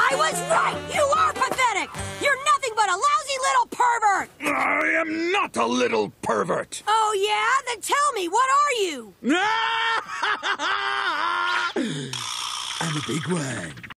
I was right! You are pathetic! You're nothing but a lousy little pervert! I am not a little pervert! Oh, yeah? Then tell me, what are you? I'm a big one.